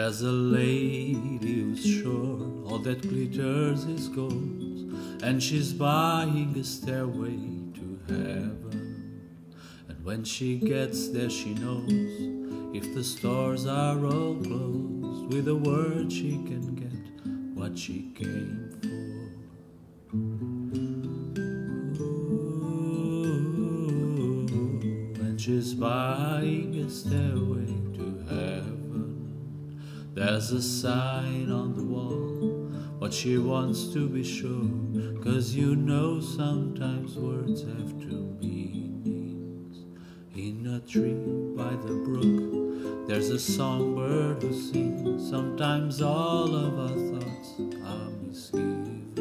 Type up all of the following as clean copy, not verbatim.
There's a lady who's sure all that glitters is gold, and she's buying a stairway to heaven. And when she gets there she knows if the stores are all closed, with a word she can get what she came for. Ooh, and she's buying a stairway to heaven. There's a sign on the wall, what she wants to be sure, 'cause you know sometimes words have two meanings. In a tree by the brook, there's a songbird who sings. Sometimes all of our thoughts are misgiven.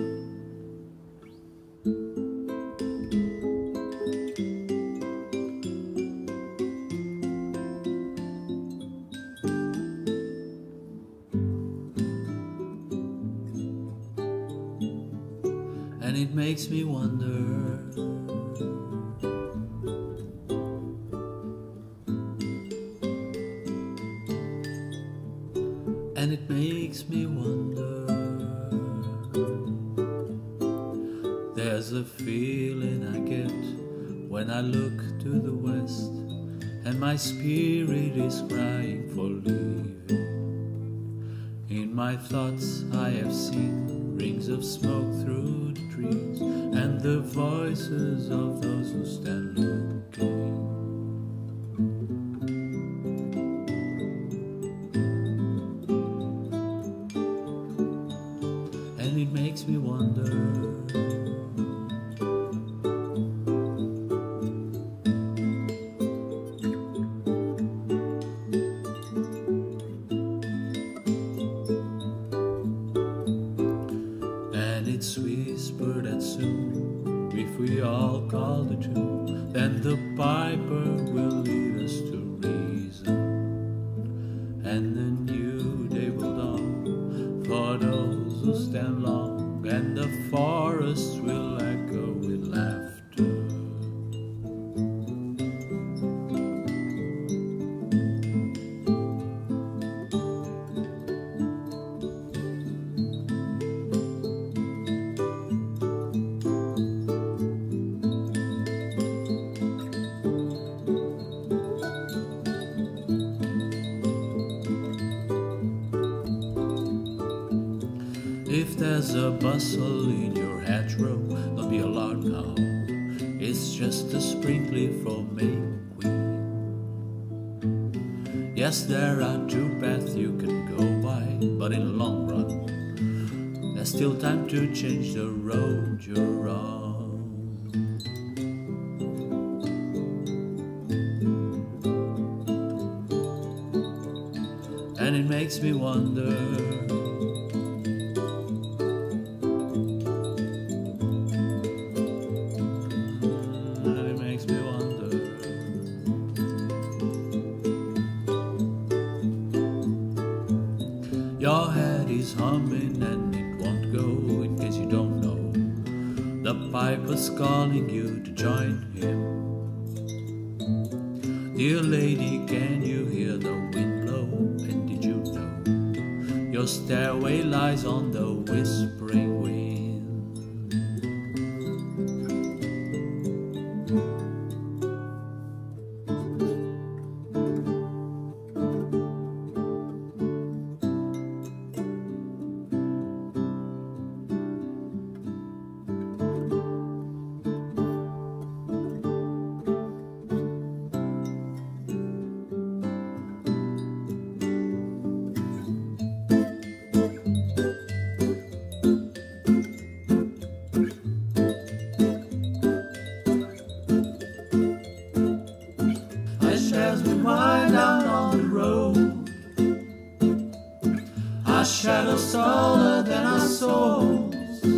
And it makes me wonder, and it makes me wonder. There's a feeling I get when I look to the west, and my spirit is crying for leaving. In my thoughts I have seen rings of smoke through the trees, and the voices of those who stand looking. And it makes me wonder. And it's whispered that soon, if we all call the tune, then the piper will lead us to reason, and the new day will dawn for those who stand long, and the forests will echo with laughter. If there's a bustle in your hedgerow, don't be alarmed now. It's just a spring leaf from May Queen. Yes, there are two paths you can go by, but in the long run, there's still time to change the road you're on. And it makes me wonder. Your head is humming and it won't go, in case you don't know. The piper's calling you to join him. Dear lady, can you hear the wind blow? And did you know your stairway lies on the whispering wind? As we wind down on the road, our shadows taller than our souls.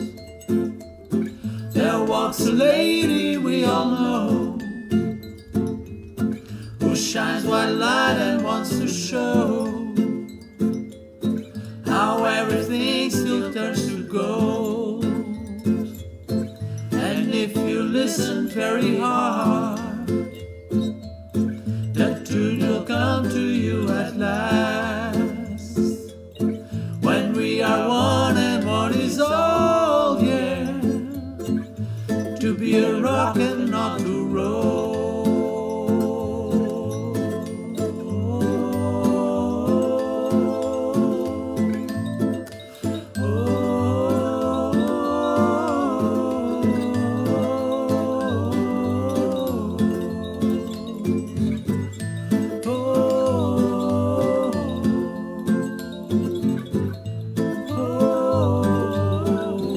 There walks a lady we all know, who shines white light and wants to show how everything still turns to gold. And if you listen very hard, that tune will come to you at last. to be a rock and not to roll.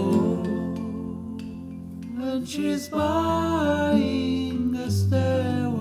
She's buying a stairway